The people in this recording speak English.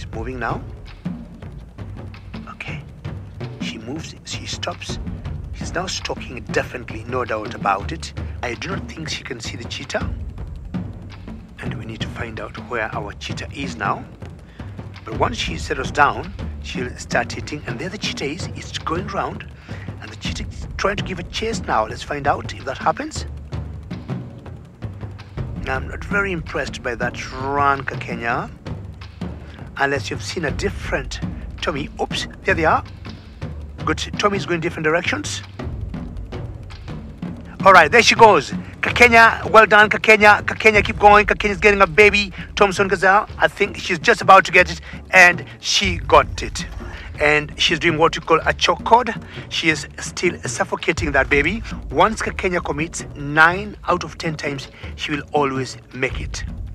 She's moving now. Okay. She moves, she stops. She's now stalking, definitely, no doubt about it. I do not think she can see the cheetah. And we need to find out where our cheetah is now. But once she settles down, she'll start eating. And there the cheetah is. It's going round. And the cheetah is trying to give a chase now. Let's find out if that happens. I'm not very impressed by that run, Kakenya. Unless you've seen a different Tommy. Oops, there they are. Good. Tommy's going different directions. All right, there she goes. Kakenya, well done, Kakenya. Kakenya, keep going. Kakenya's getting a baby Thomson gazelle. I think she's just about to get it, and she got it. And she's doing what you call a choke cord. She is still suffocating that baby. Once Kakenya commits, 9 out of 10 times, she will always make it.